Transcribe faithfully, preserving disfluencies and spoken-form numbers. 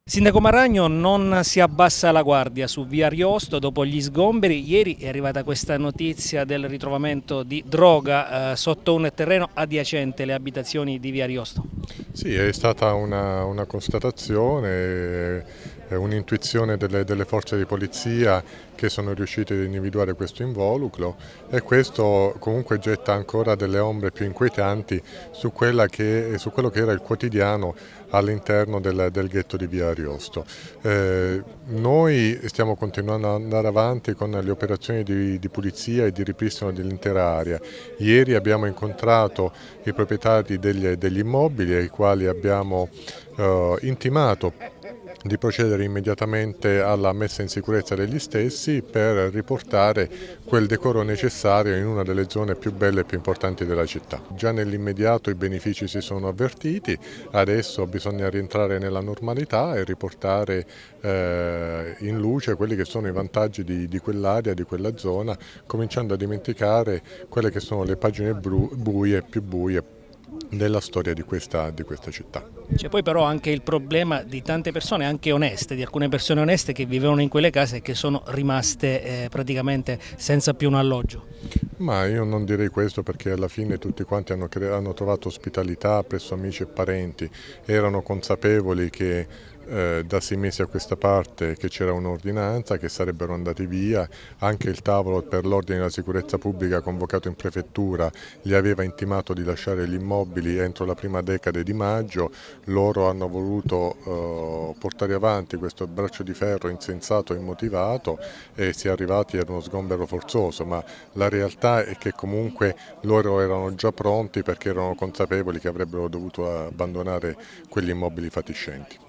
Sindaco Maragno non si abbassa la guardia su via Ariosto dopo gli sgomberi. Ieri è arrivata questa notizia del ritrovamento di droga eh, sotto un terreno adiacente alle abitazioni di via Ariosto. Sì, è stata una, una constatazione, eh, un'intuizione delle, delle forze di polizia che sono riuscite ad individuare questo involucro e questo comunque getta ancora delle ombre più inquietanti su, quella che, su quello che era il quotidiano all'interno del, del ghetto di via Ariosto. Eh, noi stiamo continuando ad andare avanti con le operazioni di, di pulizia e di ripristino dell'intera area. Ieri abbiamo incontrato i proprietari degli, degli immobili ai quali abbiamo eh, intimato di procedere immediatamente alla messa in sicurezza degli stessi per riportare quel decoro necessario in una delle zone più belle e più importanti della città. Già nell'immediato i benefici si sono avvertiti, adesso bisogna rientrare nella normalità e riportare eh, in luce quelli che sono i vantaggi di, di quell'area, di quella zona, cominciando a dimenticare quelle che sono le pagine buie, più buie della storia di questa, di questa città. C'è poi però anche il problema di tante persone, anche oneste, di alcune persone oneste che vivevano in quelle case e che sono rimaste eh, praticamente senza più un alloggio. Ma io non direi questo perché alla fine tutti quanti hanno, hanno trovato ospitalità presso amici e parenti, erano consapevoli che eh, da sei mesi a questa parte che c'era un'ordinanza, che sarebbero andati via, anche il tavolo per l'ordine e la sicurezza pubblica convocato in prefettura gli aveva intimato di lasciare gli immobili entro la prima decade di maggio, loro hanno voluto eh, portare avanti questo braccio di ferro insensato e immotivato e si è arrivati ad uno sgombero forzoso, ma la realtà è che comunque loro erano già pronti perché erano consapevoli che avrebbero dovuto abbandonare quegli immobili fatiscenti.